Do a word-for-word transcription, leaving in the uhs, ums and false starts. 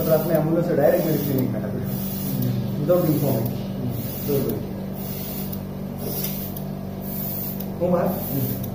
मतलब आपने एम्बुलेंस से डायरेक्ट मेरे क्लिनिक में आया विदाउट इन्फॉर्मेशन। हूँ बात